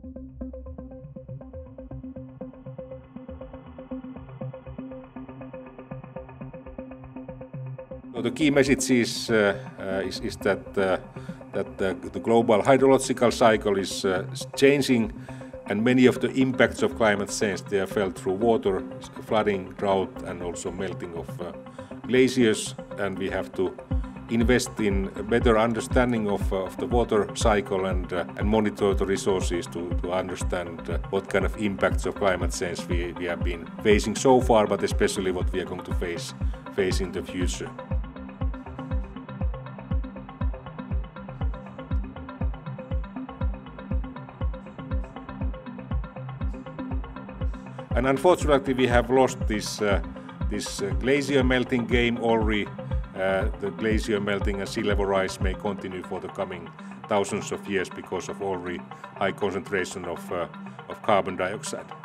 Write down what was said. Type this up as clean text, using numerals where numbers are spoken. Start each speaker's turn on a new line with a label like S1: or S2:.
S1: So the key message is that the global hydrological cycle is changing, and many of the impacts of climate change, they are felt through water, flooding, drought, and also melting of glaciers. And we have to invest in a better understanding of the water cycle and monitor the resources to understand what kind of impacts of climate change we have been facing so far, but especially what we are going to face in the future. And unfortunately, we have lost this glacier melting game already. The glacier melting and sea level rise may continue for the coming thousands of years because of already high concentration of carbon dioxide.